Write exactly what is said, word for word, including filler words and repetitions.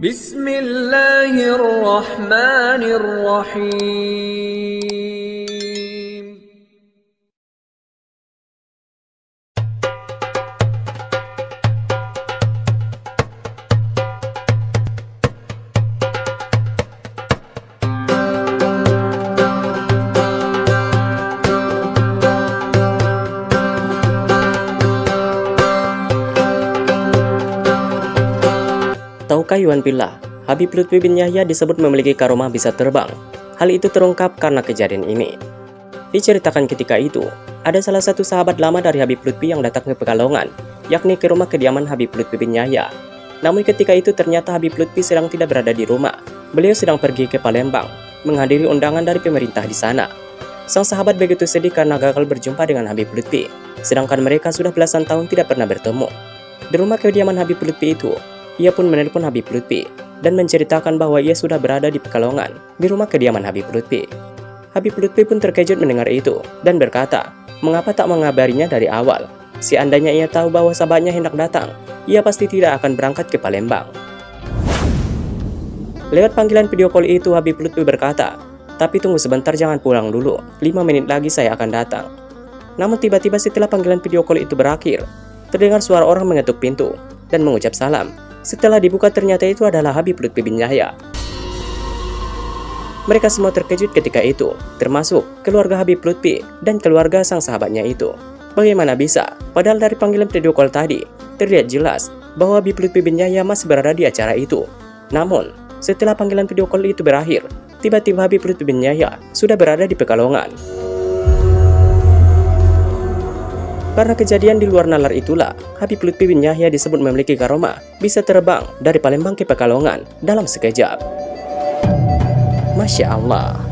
Bismillahirrahmanirrahim. Tahukah Yuan Billah, Habib Lutfi bin Yahya disebut memiliki karomah bisa terbang. Hal itu terungkap karena kejadian ini. Diceritakan ketika itu, ada salah satu sahabat lama dari Habib Lutfi yang datang ke Pekalongan, yakni ke rumah kediaman Habib Lutfi bin Yahya. Namun ketika itu ternyata Habib Lutfi sedang tidak berada di rumah. Beliau sedang pergi ke Palembang, menghadiri undangan dari pemerintah di sana. Sang sahabat begitu sedih karena gagal berjumpa dengan Habib Lutfi, sedangkan mereka sudah belasan tahun tidak pernah bertemu. Di rumah kediaman Habib Lutfi itu, ia pun menelpon Habib Lutfi dan menceritakan bahwa ia sudah berada di Pekalongan, di rumah kediaman Habib Lutfi. Habib Lutfi pun terkejut mendengar itu dan berkata, mengapa tak mengabarinya dari awal? Seandainya ia tahu bahwa sahabatnya hendak datang, ia pasti tidak akan berangkat ke Palembang. Lewat panggilan video call itu, Habib Lutfi berkata, tapi tunggu sebentar, jangan pulang dulu, lima menit lagi saya akan datang. Namun tiba-tiba setelah panggilan video call itu berakhir, terdengar suara orang mengetuk pintu dan mengucap salam. Setelah dibuka ternyata itu adalah Habib Lutfi bin Yahya. Mereka semua terkejut ketika itu, termasuk keluarga Habib Lutfi dan keluarga sang sahabatnya itu. Bagaimana bisa? Padahal dari panggilan video call tadi, terlihat jelas bahwa Habib Lutfi bin Yahya masih berada di acara itu. Namun, setelah panggilan video call itu berakhir, tiba-tiba Habib Lutfi bin Yahya sudah berada di Pekalongan. Karena kejadian di luar nalar itulah, Habib Lutfi bin Yahya disebut memiliki karomah bisa terbang dari Palembang ke Pekalongan dalam sekejap. Masya Allah.